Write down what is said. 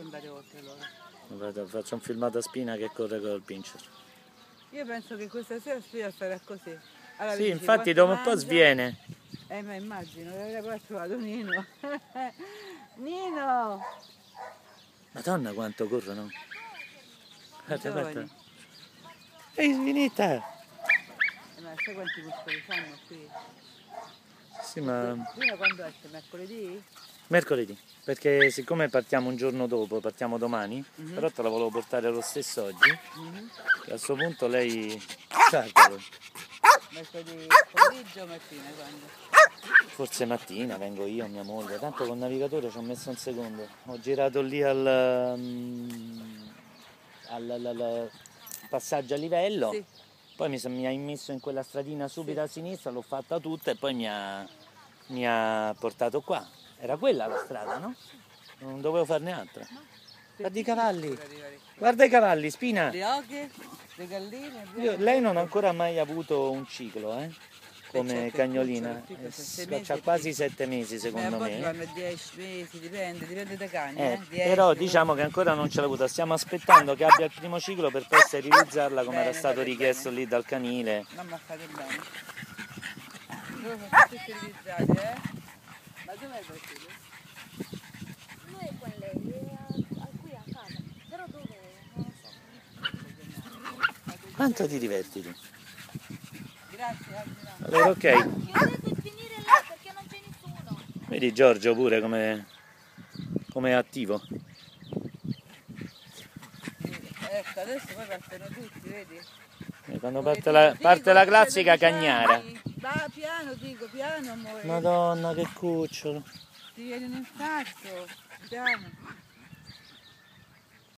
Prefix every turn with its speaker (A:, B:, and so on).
A: andare oltre loro.
B: Guarda, faccio un filmato a Spina che corre col pincher.
A: Io penso che questa sera Spina sarà così. Allora,
B: Sì,
A: vedi,
B: infatti
A: quando
B: dopo un po'
A: mangia-
B: sviene.
A: Ma immagino, poi ha trovato Nino. Nino!
B: Madonna quanto corrono. Guarda, guarda.
A: Giovani.
B: Ehi, svinita!
A: Ma sai quanti muscoli fanno qui?
B: Sì, ma
A: Prima quando esce? Mercoledì?
B: mercoledì. Perché siccome partiamo un giorno dopo, partiamo domani, però te la volevo portare lo stesso oggi. E a questo punto lei... Guardalo.
A: Mercoledì pomeriggio o mattina quando?
B: Forse mattina vengo io, mia moglie, tanto col navigatore ci ho messo un secondo. Ho girato lì al passaggio a livello,
A: Sì.
B: poi mi ha immesso in quella stradina subito a sinistra, l'ho fatta tutta e poi mi ha portato qua. Era quella la strada, no? Non dovevo farne altra. Guarda i cavalli, guarda i cavalli, Spina.
A: Le oche, le galline.
B: Lei non ha ancora mai avuto un ciclo, come
A: certo,
B: cagnolina,
A: piccolo, piccolo,
B: c'ha quasi 7 mesi
A: a
B: secondo
A: volte
B: me.
A: vanno 10 mesi, dipende dai cani. 10,
B: Però diciamo che ancora non ce l'ha avuta, stiamo aspettando che abbia il primo ciclo per poi sterilizzarla come era stato richiesto lì dal canile.
A: Mamma fate bene. Dove sono tutti sterilizzati, Ma dov'è il bacino?
C: Lui è con lei, è qui a casa, però dove? Non lo so.
B: Quanto ti diverti tu?
A: Grazie,
B: Allora, ok.
C: Io ho detto di finire là perché non c'è nessuno.
B: Vedi Giorgio pure come è attivo.
A: Ecco, adesso poi partono tutti, vedi?
B: Quando parte la classica cagnara.
A: Va piano, dico, piano amore.
B: Madonna che cucciolo.
A: Ti viene un infarto, piano.